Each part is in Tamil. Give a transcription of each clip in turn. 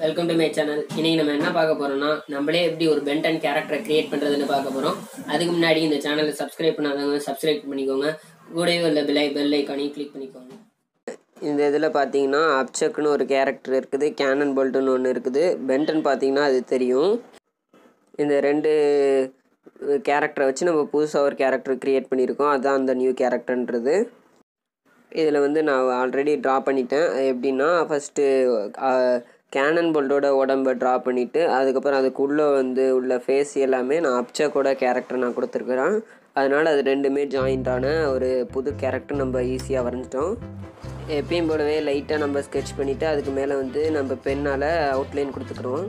Welcome to my channel. இன்னைக்கு நம்ம என்ன பார்க்க போறோம்னா நம்மளே எப்படி ஒரு பென் 10 கேரக்டரை கிரியேட் பண்றதுன்னு பார்க்க போறோம். அதுக்கு முன்னாடி இந்த சேனலை சப்ஸ்கிரைப் பண்ணாதவங்க சப்ஸ்கிரைப் பண்ணிக்கோங்க. கூடவே உள்ள பெல் ஐகானையும் கிளிக் பண்ணிக்கோங்க. இந்த இதில் பார்த்தீங்கன்னா அப்சக்னு ஒரு கேரக்டர் இருக்குது, கேனன் போல்ட்னு ஒன்று இருக்குது. பென் 10 பார்த்தீங்கன்னா அது தெரியும். இந்த ரெண்டு கேரக்டரை வச்சு நம்ம புதுசாக ஒரு கேரக்டர் கிரியேட் பண்ணியிருக்கோம். அதுதான் அந்த நியூ கேரக்டர்ன்றது. இதில் வந்து நான் ஆல்ரெடி ட்ரா பண்ணிட்டேன். எப்படின்னா ஃபஸ்ட்டு கேனன் போல்ட்டோட உடம்பை ட்ரா பண்ணிவிட்டு அதுக்கப்புறம் அதுக்குள்ளே வந்து உள்ள ஃபேஸ் எல்லாமே நான் அப்சக்கோட கேரக்டர் நான் கொடுத்துருக்குறேன். அதனால் அது ரெண்டுமே ஜாயிண்டான ஒரு புது கேரக்டர் நம்ம ஈஸியாக வரைஞ்சிட்டோம். எப்பயும் போலவே லைட்டாக நம்ம ஸ்கெட்ச் பண்ணிவிட்டு அதுக்கு மேலே வந்து நம்ம பென்னால் அவுட்லைன் கொடுத்துக்குறோம்.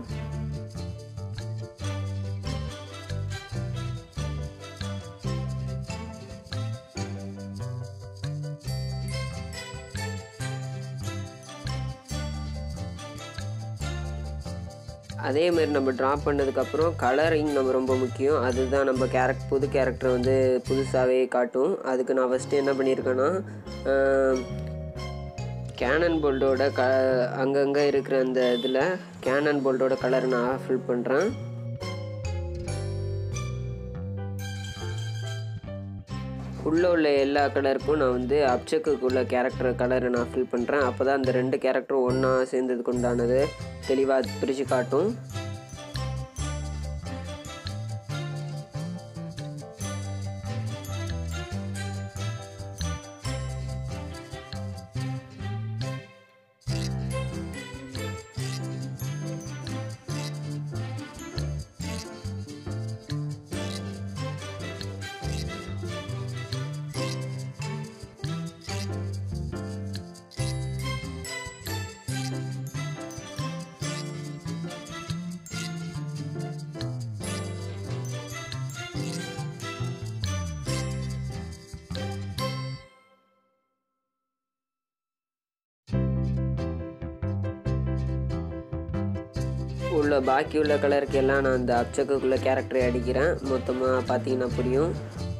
அதே மாதிரி நம்ம ட்ரா பண்ணதுக்கப்புறம் கலரிங் நம்ம ரொம்ப முக்கியம். அதுதான் நம்ம புது கேரக்டர் வந்து புதுசாகவே காட்டும். அதுக்கு நான் ஃபஸ்ட்டு என்ன பண்ணியிருக்கேன்னா கேனன் போல்ட்டோட அங்கங்கே இருக்கிற அந்த இதில் கேனன் போல்ட்டோட கலரை நான் ஃபில் பண்ணுறேன். உள்ளே உள்ள எல்லா கலருக்கும் நான் வந்து அப்சக்குள்ள கேரக்டர் கலரை நான் ஃபில் பண்ணுறேன். அப்போ தான் அந்த ரெண்டு கேரக்டரும் ஒன்றா சேர்ந்ததுக்கு உண்டானது தெளிவாக பிரித்து காட்டும். பாக்கி உள்ள கலருக்கு எல்லாம் நான் அந்த அப்சக்குள்ள கேரக்டரை அடிக்கிறேன். மொத்தமாக பார்த்தீங்கன்னா புரியும்.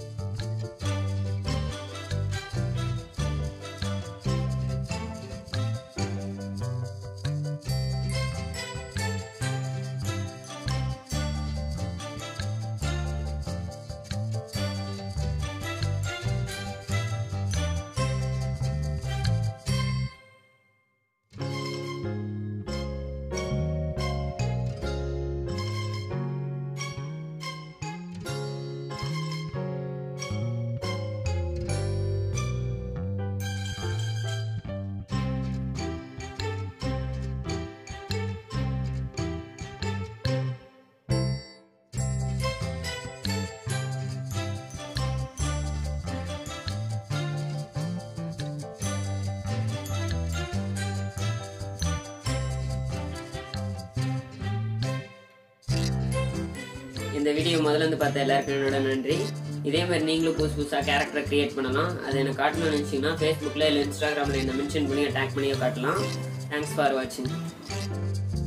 இந்த வீடியோ முதல்ல இருந்து பார்த்த எல்லாருக்கும் என்னோட நன்றி. இதே மாதிரி நீங்களும் புதுசாக கேரக்டரை கிரியேட் பண்ணலாம். அதை எனக்கு காட்டணும்னு நினச்சிங்கன்னா ஃபேஸ்புக்கில் இல்லை இன்ஸ்டாகிராமில் என்ன மென்ஷன் பண்ணி டேக் பண்ணியோ காட்டலாம். தேங்க்ஸ் ஃபார் வாட்சிங்.